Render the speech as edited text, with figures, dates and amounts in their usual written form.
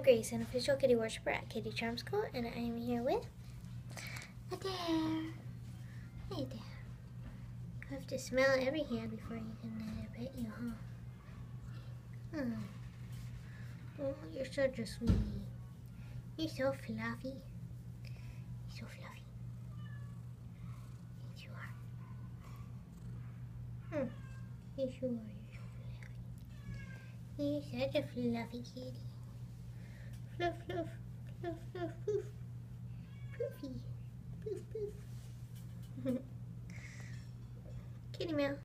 Grace, an official kitty worshiper at Kitty Charm School, and I am here with Adair. Hey there. You have to smell every hand before you can let it pet you, huh? Oh, you're such a sweetie. You're so fluffy. You're so fluffy. Yes, you are. Yes, you are. You're such a fluffy kitty. Fluff, fluff, fluff, fluff, poof. Poofy. Poof, poof. Kitty meow.